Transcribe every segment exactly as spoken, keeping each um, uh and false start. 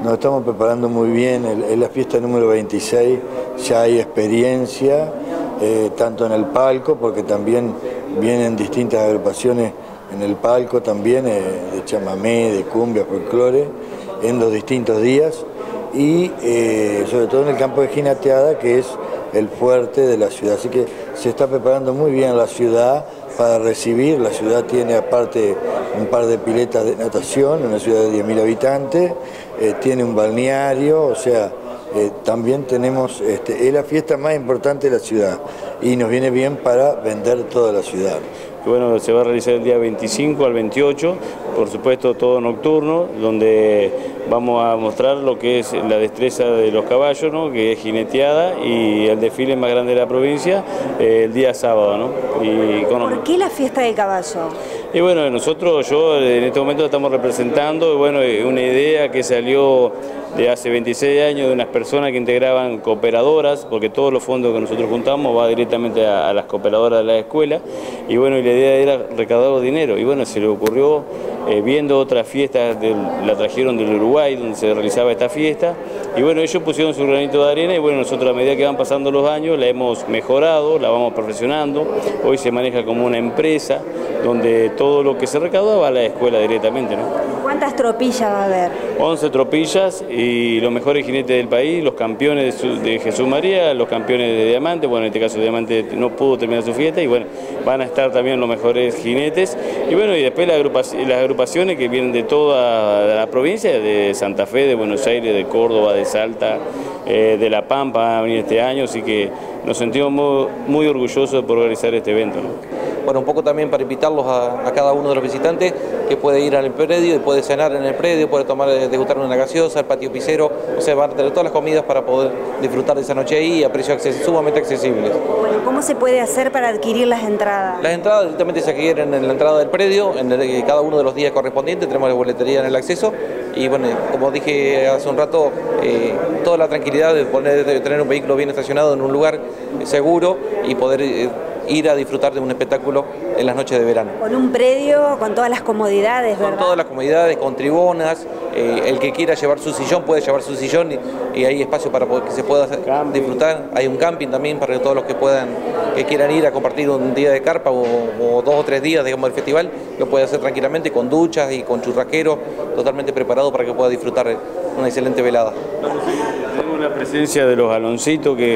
nos estamos preparando muy bien, es la fiesta número veintiséis, ya hay experiencia, eh, tanto en el palco, porque también vienen distintas agrupaciones en el palco también, eh, de chamamé, de cumbia, folclore, en los distintos días, y eh, sobre todo en el campo de jineteada, que es el fuerte de la ciudad. Así que se está preparando muy bien la ciudad para recibir. La ciudad tiene aparte un par de piletas de natación, una ciudad de diez mil habitantes, eh, tiene un balneario, o sea, eh, también tenemos, este, es la fiesta más importante de la ciudad y nos viene bien para vender toda la ciudad. Bueno, se va a realizar el día veinticinco al veintiocho, por supuesto todo nocturno, donde vamos a mostrar lo que es la destreza de los caballos, ¿no?, que es jineteada, y el desfile más grande de la provincia eh, el día sábado, ¿no? Y con... ¿Por qué la fiesta del caballo? Y bueno, nosotros, yo en este momento estamos representando, y bueno, una idea que salió de hace veintiséis años de unas personas que integraban cooperadoras, porque todos los fondos que nosotros juntamos va directamente a, a las cooperadoras de la escuela, y bueno, y la idea era recaudar dinero, y bueno, se le ocurrió, eh, viendo otras fiestas, del, la trajeron del Uruguay, donde se realizaba esta fiesta, y bueno, ellos pusieron su granito de arena, y bueno, nosotros a medida que van pasando los años la hemos mejorado, la vamos perfeccionando, hoy se maneja como una empresa, donde todo lo que se recauda va a la escuela directamente, ¿no? ¿Cuántas tropillas va a haber? once tropillas y los mejores jinetes del país, los campeones de, su, de Jesús María, los campeones de Diamante, bueno, en este caso Diamante no pudo terminar su fiesta, y bueno, van a estar también los mejores jinetes, y bueno, y después las agrupaciones, las agrupaciones que vienen de toda la provincia, de Santa Fe, de Buenos Aires, de Córdoba, de Salta, eh, de La Pampa, van a venir este año, así que nos sentimos muy, muy orgullosos por organizar este evento, ¿no? Bueno, un poco también para invitarlos a, a cada uno de los visitantes que puede ir al predio y puede cenar en el predio, puede tomar, degustar una gaseosa, el patio pisero, o sea, van a tener todas las comidas para poder disfrutar de esa noche ahí a precios acces sumamente accesibles. Bueno, ¿cómo se puede hacer para adquirir las entradas? Las entradas directamente se adquieren en la entrada del predio, en el, cada uno de los días correspondientes, tenemos la boletería en el acceso, y bueno, como dije hace un rato, eh, toda la tranquilidad de, poner, de tener un vehículo bien estacionado en un lugar seguro y poder eh, ir a disfrutar de un espectáculo en las noches de verano. Con un predio, con todas las comodidades, ¿verdad? Con todas las comodidades, con tribunas, eh, el que quiera llevar su sillón puede llevar su sillón, y, y hay espacio para que se pueda camping. disfrutar. Hay un camping también para todos los que puedan, que quieran ir a compartir un día de carpa o, o dos o tres días, digamos, del festival, lo puede hacer tranquilamente con duchas y con churrasquero, totalmente preparado para que pueda disfrutar una excelente velada. Tenemos la presencia de los Aloncitos, que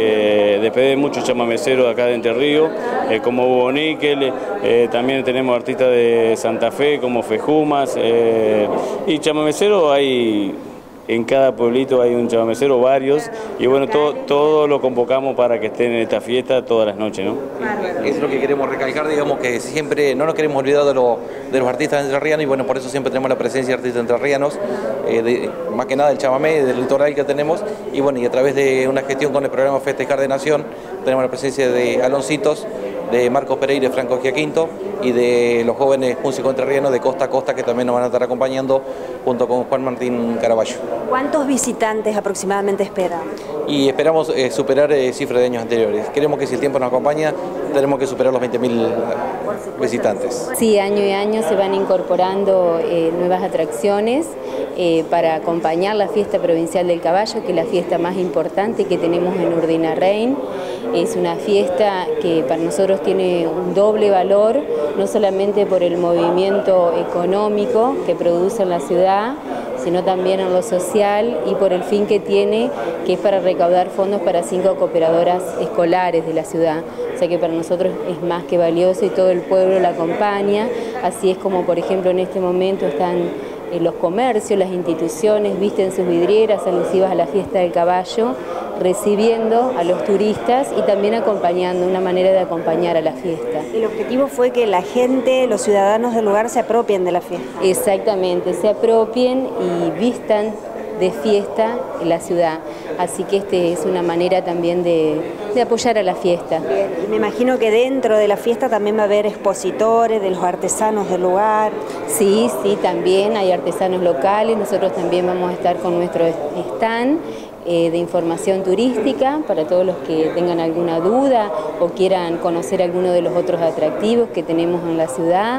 eh, después de muchos chamameceros acá de Entre Ríos, eh, como Hugo Níquel, eh, también tenemos artistas de Santa Fe como Fejumas, eh, y chamameceros hay en cada pueblito, hay un chamamecero, varios, y bueno, todo, todo lo convocamos para que estén en esta fiesta todas las noches, ¿no? Es lo que queremos recalcar, digamos, que siempre no nos queremos olvidar de, lo, de los artistas entrerrianos, y bueno, por eso siempre tenemos la presencia de artistas entrerrianos, eh, de, más que nada del chamamé, del litoral que tenemos, y bueno, y a través de una gestión con el programa Festejar de Nación, tenemos la presencia de Aloncitos, de Marcos Pereira y Franco Giaquinto, y de los jóvenes músicos entrerrianos de costa a costa, que también nos van a estar acompañando junto con Juan Martín Caraballo. ¿Cuántos visitantes aproximadamente esperan? Y esperamos eh, superar eh, cifras de años anteriores. Queremos que, si el tiempo nos acompaña, tenemos que superar los veinte mil visitantes. Sí, año y año se van incorporando eh, nuevas atracciones eh, para acompañar la fiesta provincial del caballo, que es la fiesta más importante que tenemos en Urdinarrain. Es una fiesta que para nosotros tiene un doble valor, no solamente por el movimiento económico que produce en la ciudad, sino también en lo social y por el fin que tiene, que es para recaudar fondos para cinco cooperadoras escolares de la ciudad. O sea que para nosotros es más que valioso y todo el pueblo la acompaña. Así es como, por ejemplo, en este momento están eh, los comercios, las instituciones, visten sus vidrieras alusivas a la fiesta del caballo, recibiendo a los turistas y también acompañando, una manera de acompañar a la fiesta. El objetivo fue que la gente, los ciudadanos del lugar se apropien de la fiesta. Exactamente, se apropien y vistan de fiesta en la ciudad. Así que este es una manera también de, de apoyar a la fiesta. Y me imagino que dentro de la fiesta también va a haber expositores de los artesanos del lugar. Sí, sí, también hay artesanos locales. Nosotros también vamos a estar con nuestro stand eh, de información turística para todos los que tengan alguna duda o quieran conocer alguno de los otros atractivos que tenemos en la ciudad.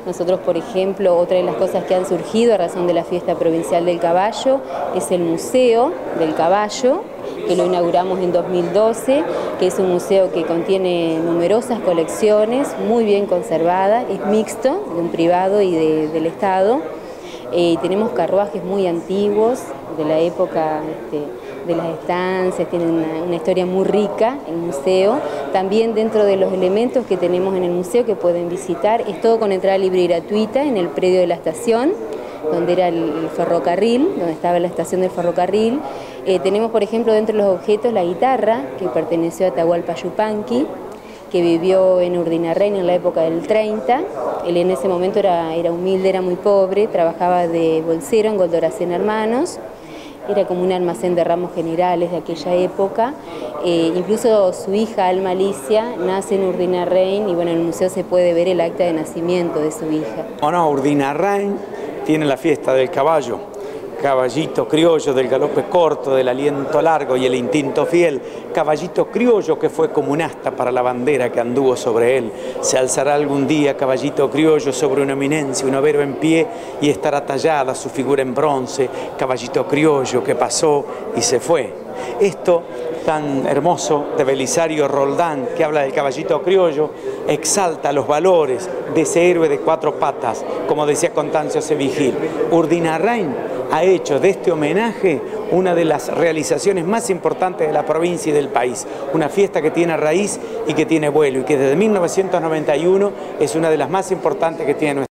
Nosotros, por ejemplo, otra de las cosas que han surgido a razón de la Fiesta Provincial del Caballo es el Museo del Caballo, que lo inauguramos en dos mil doce, que es un museo que contiene numerosas colecciones, muy bien conservadas, es mixto, de un privado y de, del Estado. Eh, tenemos carruajes muy antiguos, de la época este, de las estancias, tienen una, una historia muy rica el museo. También dentro de los elementos que tenemos en el museo que pueden visitar, es todo con entrada libre y gratuita en el predio de la estación, donde era el, el ferrocarril, donde estaba la estación del ferrocarril. Eh, tenemos, por ejemplo, dentro de los objetos la guitarra, que perteneció a Atahualpa Yupanqui, que vivió en Urdinarrain en la época del treinta. Él en ese momento era, era humilde, era muy pobre, trabajaba de bolsero en Goldoracén Hermanos, era como un almacén de ramos generales de aquella época. Eh, incluso su hija Alma Alicia nace en Urdinarrain y bueno, en el museo se puede ver el acta de nacimiento de su hija. Bueno, Urdinarrain tiene la fiesta del caballo, caballito criollo del galope corto, del aliento largo y el instinto fiel, caballito criollo que fue como un asta para la bandera que anduvo sobre él. Se alzará algún día, caballito criollo, sobre una eminencia, un overo en pie, y estará tallada su figura en bronce, caballito criollo que pasó y se fue. Esto tan hermoso de Belisario Roldán, que habla del caballito criollo, exalta los valores de ese héroe de cuatro patas, como decía Constancio C. Vigil. Urdinarrain ha hecho de este homenaje una de las realizaciones más importantes de la provincia y del país. Una fiesta que tiene raíz y que tiene vuelo, y que desde mil novecientos noventa y uno es una de las más importantes que tiene nuestra.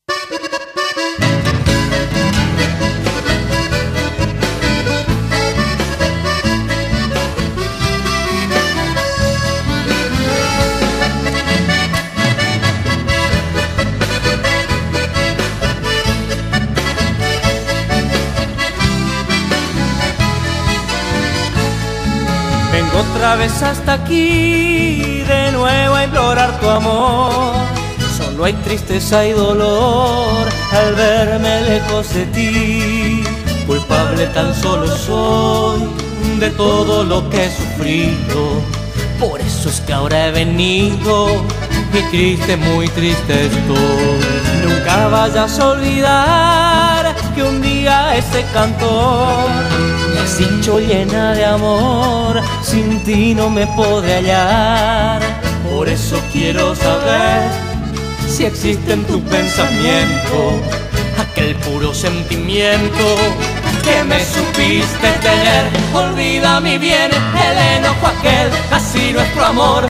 Vengo otra vez hasta aquí, de nuevo a implorar tu amor. Solo hay tristeza y dolor al verme lejos de ti. Culpable tan solo soy de todo lo que he sufrido. Por eso es que ahora he venido y triste, muy triste estoy. Nunca vayas a olvidar que un día este cantor me has dicho llena de amor, sin ti no me podré hallar. Por eso quiero saber si existe en tu pensamiento aquel puro sentimiento que me supiste tener. Olvida mi bien, el enojo aquel, así nuestro amor